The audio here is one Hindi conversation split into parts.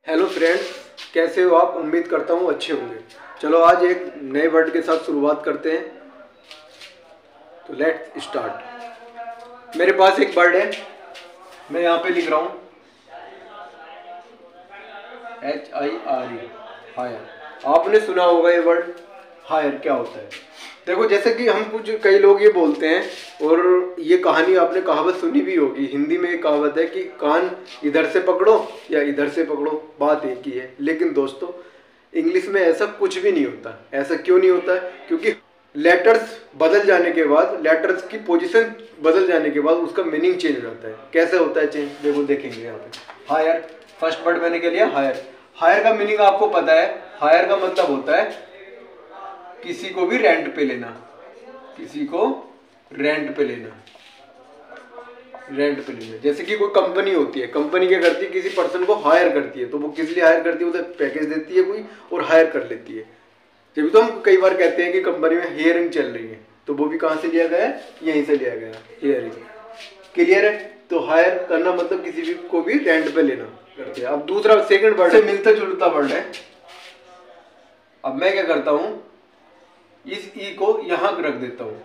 हेलो फ्रेंड्स, कैसे हो आप? उम्मीद करता हूँ अच्छे होंगे। चलो आज एक नए वर्ड के साथ शुरुआत करते हैं। तो लेट्स स्टार्ट। मेरे पास एक वर्ड है, मैं यहाँ पे लिख रहा हूँ HIRE, हायर। आपने सुना होगा ये वर्ड हायर क्या होता है। देखो, जैसे कि हम कई लोग ये बोलते हैं, और ये कहानी आपने कहावत सुनी भी होगी। हिंदी में एक कहावत है कि कान इधर से पकड़ो या इधर से पकड़ो, बात एक ही है। लेकिन दोस्तों, इंग्लिश में ऐसा कुछ भी नहीं होता। ऐसा क्यों नहीं होता है? क्योंकि लेटर्स बदल जाने के बाद, लेटर्स की पोजीशन बदल जाने के बाद उसका मीनिंग चेंज हो जाता है। कैसे होता है चेंज? देखो, देखेंगे यहाँ पे। हायर, फर्स्ट वर्ड मैंने क्या लिया? हायर। हायर का मीनिंग आपको पता है। हायर का मतलब होता है किसी को भी रेंट पे लेना, किसी को रेंट पे लेना, रेंट पे लेना। जैसे कि कोई कंपनी होती है, कंपनी क्या करती है? किसी पर्सन को हायर करती है। तो वो किस लिए हायर करती है? उसे पैकेज देती है कोई और हायर कर लेती है। जब तो हम कई बार कहते हैं कि कंपनी में हियरिंग चल रही है, तो वो भी कहाँ से लिया गया है? यहीं से लिया गया है, हियरिंग। क्लियर है? तो हायर करना मतलब किसी भी को भी रेंट पे लेना करते हैं। अब दूसरा सेकंड वर्ड से मिलता जुलता वर्ड है। अब मैं क्या करता हूं, इस ई को यहां रख देता हूं,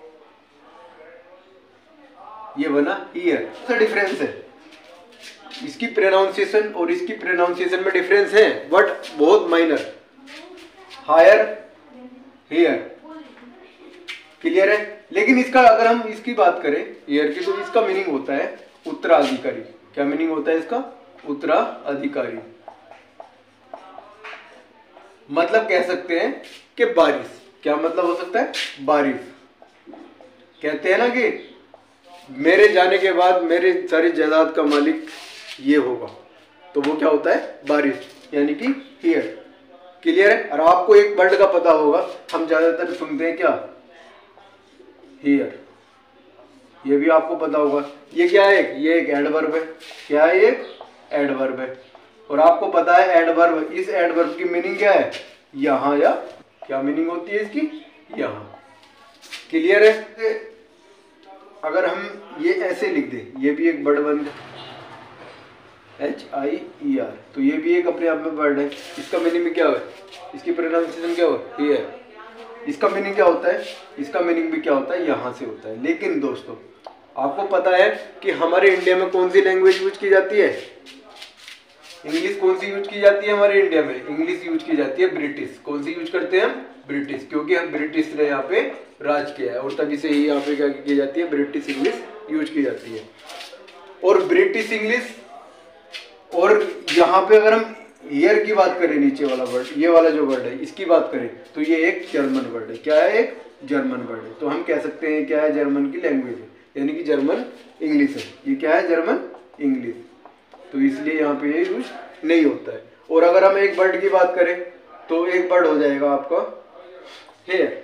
ये बना ईयर। तो डिफरेंस है, इसकी प्रोनाउंसिएशन और इसकी प्रोनाउंसिएशन में डिफरेंस है, बट बहुत माइनर। Higher, here. क्लियर है? लेकिन इसका अगर हम इसकी बात करें ईयर की, तो इसका मीनिंग होता है उत्तराधिकारी। क्या मीनिंग होता है इसका? उत्तराधिकारी। मतलब कह सकते हैं कि बारिश। क्या मतलब हो सकता है? बारिश। कहते हैं ना कि मेरे जाने के बाद मेरे सारी जायदाद का मालिक ये होगा, तो वो क्या होता है? बारिश, यानी कि हियर। क्लियर है? और आपको एक वर्ड का पता होगा, हम ज्यादातर सुनते हैं क्या? हियर। ये भी आपको पता होगा। ये क्या है? ये एक एडवर्ब है। क्या है? एक एडवर्ब है। और आपको पता है एडवर्ब, इस एडवर्ब की मीनिंग क्या है? यहां, या क्या मीनिंग होती है इसकी? यहां। क्लियर है? अगर हम ये ऐसे लिख दें, ये भी एक वर्ड बन गया HIER, तो ये भी एक अपने आप में वर्ड है। इसका मीनिंग भी क्या है? इसकी प्रोनाउंसिएशन क्या हो? हियर। इसका मीनिंग क्या होता है? इसका मीनिंग भी क्या होता है? यहां से होता है। लेकिन दोस्तों, आपको पता है कि हमारे इंडिया में कौन सी लैंग्वेज यूज की जाती है? इंग्लिश कौन सी यूज की जाती है हमारे इंडिया में? इंग्लिश यूज की जाती है ब्रिटिश। कौन सी यूज करते हैं हम? ब्रिटिश। क्योंकि हम ब्रिटिश ने यहाँ पे राज किया है, और तभी से ही यहाँ पे क्या की जाती है? ब्रिटिश इंग्लिश यूज की जाती है। और ब्रिटिश इंग्लिश, और यहाँ पे अगर हम ईयर की बात करें, नीचे वाला वर्ड, ये वाला जो वर्ड है, इसकी बात करें, तो ये एक जर्मन वर्ड है। क्या है? एक जर्मन वर्ड है। तो हम कह सकते हैं क्या है? जर्मन की लैंग्वेज है, यानी कि जर्मन इंग्लिश है। ये क्या है? German English. तो इसलिए यहाँ पे ये यूज नहीं होता है। और अगर हम एक वर्ड की बात करें, तो एक वर्ड हो जाएगा आपका हेयर।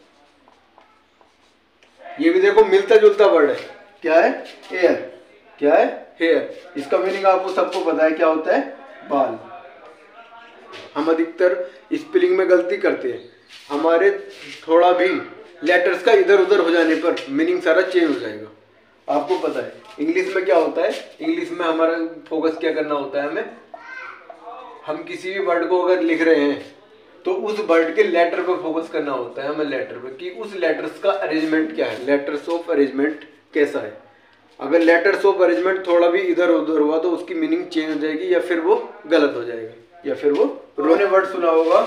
ये भी देखो मिलता जुलता वर्ड है। क्या है? हेयर। क्या है? हेयर। इसका मीनिंग आपको सबको पता है, क्या होता है? बाल। हम अधिकतर स्पेलिंग में गलती करते हैं। हमारे थोड़ा भी लेटर्स का इधर उधर हो जाने पर मीनिंग सारा चेंज हो जाएगा। आपको पता है इंग्लिश में क्या होता है? इंग्लिश में हमारा फोकस क्या करना होता है? हमें, हम किसी भी वर्ड को अगर लिख रहे हैं, तो उस वर्ड के लेटर पर फोकस करना होता है हमें, लेटर पर, कि उस लेटर्स का अरेंजमेंट क्या है, लेटर्स ऑफ अरेंजमेंट कैसा है। अगर लेटर्स ऑफ अरेंजमेंट थोड़ा भी इधर उधर हुआ, तो उसकी मीनिंग चेंज हो जाएगी, या फिर वो गलत हो जाएगा, या फिर वो रोने वर्ड सुना होगा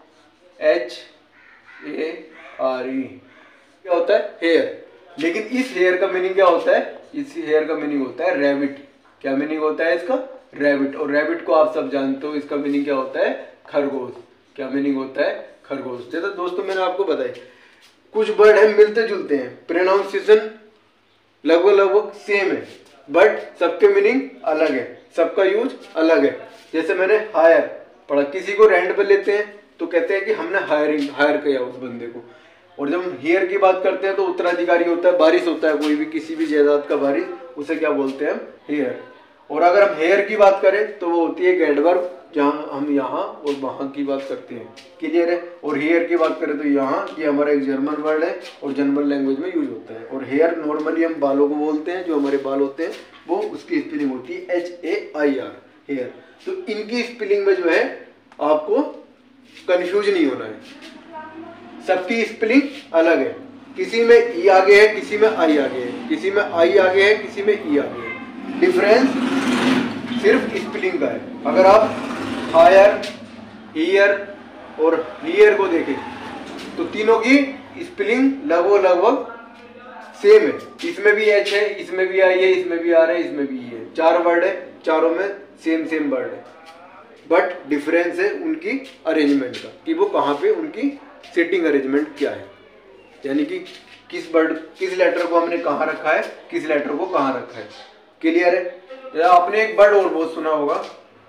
HARE। क्या होता है? हेयर। लेकिन इस हेयर का मीनिंग क्या होता है? इस हेयर का मीनिंग होता है रैबिट। क्या मीनिंग होता है इसका? रैबिट। और रैबिट को आप सब जानते हो, इसका मीनिंग क्या होता है? खरगोश। क्या मीनिंग होता है? खरगोश। जैसे दोस्तों मैंने आपको बताया, कुछ वर्ड है मिलते जुलते हैं, प्रोनाउंसिएशन लगभग सेम है, बट सबके मीनिंग अलग है, सबका यूज अलग है। जैसे मैंने हायर पढ़ा, किसी को रेंट पे लेते हैं तो कहते हैं कि हमने हायर किया उस बंदे को। और जब हम हियर की बात करते हैं, तो उत्तराधिकारी होता है, बारिश होता है, कोई भी किसी भी जायदाद का बारिश, उसे क्या बोलते हैं? हम हियर। और अगर हम हेयर की बात करें, तो वो होती है एक एडवर्ब, जहाँ हम यहाँ और वहाँ की बात करते हैं। क्लियर है? और हेयर की बात करें तो यहाँ, ये हमारा एक जर्मन वर्ड है और जर्मन लैंग्वेज में यूज होता है। और हेयर नॉर्मली हम बालों को बोलते हैं, जो हमारे बाल होते हैं, वो उसकी स्पेलिंग होती है HAIR। हेयर। तो इनकी स्पेलिंग में जो है आपको कंफ्यूज नहीं होना है, सबकी स्पेलिंग अलग है। किसी में ई आगे है, किसी में आई आगे है, किसी में आई आगे है, किसी में ई आगे है। डिफरेंस सिर्फ स्पेलिंग का है। अगर आप हायर, हियर और हियर को देखें तो तीनों की स्पेलिंग लगभग सेम है। इसमें भी एच है, इसमें भी आई है, इसमें भी आर है, इसमें भी ई है। 4 वर्ड है, चारों में सेम वर्ड है, बट डिफरेंस है उनकी अरेंजमेंट का, कि वो कहाँ पे उनकी सेटिंग अरेंजमेंट क्या है, यानी कि किस लेटर को हमने कहाँ रखा है, किस लेटर को कहाँ रखा है। क्लियर है? आपने एक वर्ड और बहुत सुना होगा,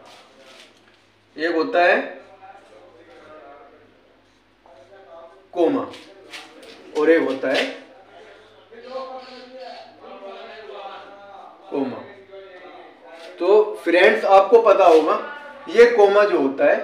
एक होता है कोमा और एक होता है कोमा। तो फ्रेंड्स आपको पता होगा ये कोमा जो होता है,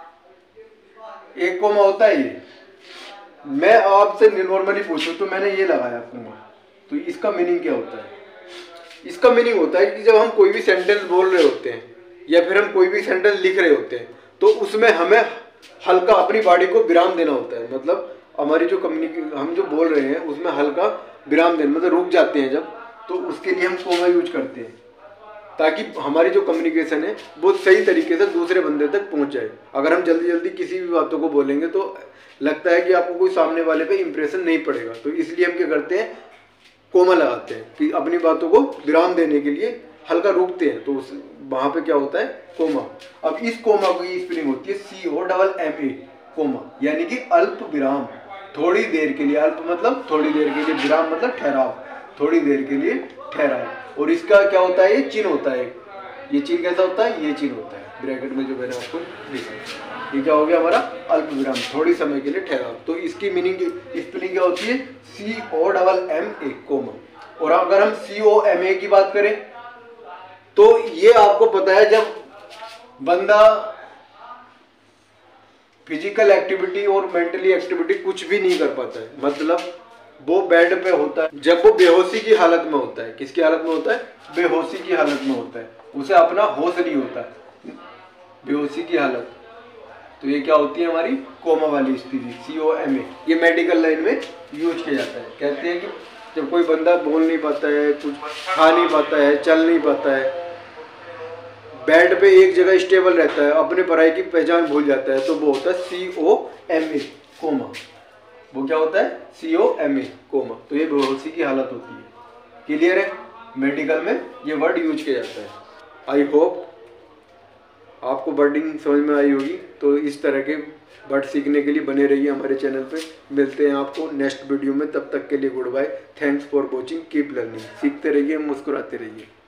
एक कोमा होता है ये। मैं आपसे नॉर्मली पूछूं तो मैंने ये लगाया कोमा, तो इसका मीनिंग क्या होता है? इसका मीनिंग होता है कि जब हम कोई भी सेंटेंस बोल रहे होते हैं या फिर हम कोई भी सेंटेंस लिख रहे होते हैं तो उसमें हमें हल्का अपनी बॉडी को विराम देना होता है। मतलब हमारी जो हम जो बोल रहे हैं उसमें हल्का विराम देना, मतलब रुक जाते हैं जब, तो उसके लिए हम कोमा यूज करते हैं ताकि हमारी जो कम्युनिकेशन है वो सही तरीके से दूसरे बंदे तक पहुंच जाए। अगर हम जल्दी जल्दी किसी भी बातों को बोलेंगे तो लगता है कि आपको कोई सामने वाले पे इंप्रेशन नहीं पड़ेगा, तो इसलिए हम क्या करते हैं, कोमा लगाते हैं कि अपनी बातों को विराम देने के लिए हल्का रुकते हैं, तो वहां पे क्या होता है, कोमा। अब इस कोमा की स्पेलिंग होती है COMMA, कोमा, यानी कि अल्प विराम, थोड़ी देर के लिए। अल्प मतलब थोड़ी देर के लिए, विराम मतलब ठहराव, थोड़ी देर के लिए ठहराव। और इसका क्या होता है, ये चिन्ह होता है। ये चिन्ह कैसा होता है, ये चिन्ह होता है ब्रैकेट में जो मैंने आपको दिखाया। ये क्या हो गया हमारा, अल्प विराम, थोड़ी समय के लिए ठहराव। तो इसकी मीनिंग स्पेलिंग क्या होती है, COMMA, कोमा। और अगर हम COMA की बात करें तो ये आपको पता है, जब बंदा फिजिकल एक्टिविटी और मेंटली एक्टिविटी कुछ भी नहीं कर पाता है, मतलब वो बेड पे होता है, जब वो बेहोशी की हालत में होता है। किसकी हालत में होता है, बेहोशी की हालत में होता है, उसे अपना होश नहीं होता, बेहोशी की हालत। तो ये क्या होती है हमारी कोमा वाली स्थिति, COMA। ये मेडिकल लाइन में यूज किया जाता है। कहते हैं कि जब कोई बंदा बोल नहीं पाता है, कुछ खा नहीं पाता है, चल नहीं पाता है, बेड पे एक जगह स्टेबल रहता है, अपने पढ़ाई की पहचान भूल जाता है, तो वो होता है COMA, कोमा। वो क्या होता है, COMA, कोमा। तो ये बेहोशी की हालत होती है। क्लियर है? मेडिकल में ये वर्ड यूज किया जाता है। आई होप आपको वर्डिंग समझ में आई होगी। तो इस तरह के वर्ड सीखने के लिए बने रहिए हमारे चैनल पे। मिलते हैं आपको नेक्स्ट वीडियो में, तब तक के लिए good bye. Thanks for watching, keep learning. सीखते रहिए, मुस्कुराते रहिए।